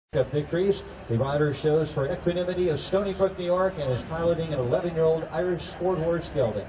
of victories. The rider shows for Equanimity of Stony Brook, New York, and is piloting an 11-year-old Irish sport horse gelding.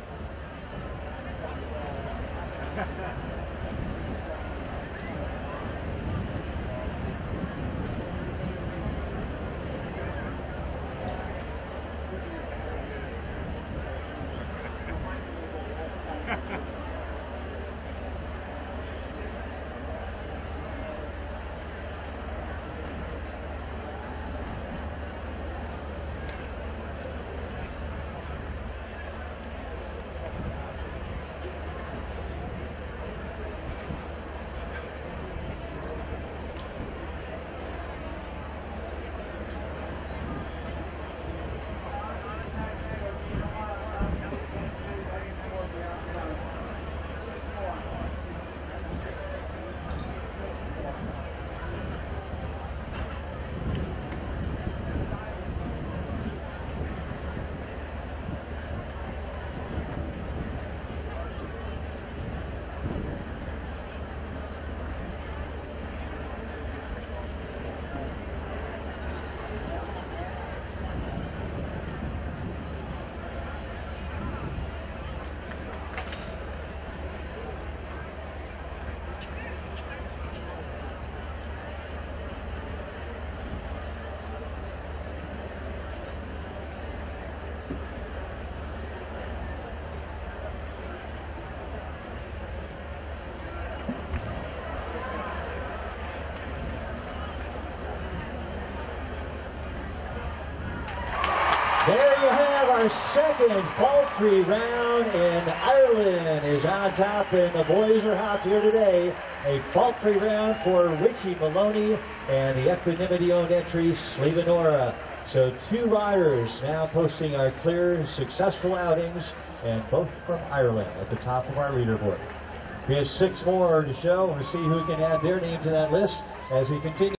There you have our second paltry round, and Ireland is on top, and the boys are hot here today. A paltry round for Richie Moloney and the Equanimity-owned entry, SLIEVEANORRA. So two riders now posting our clear, successful outings, and both from Ireland at the top of our leaderboard. We have 6 more to show. We'll see who can add their name to that list as we continue.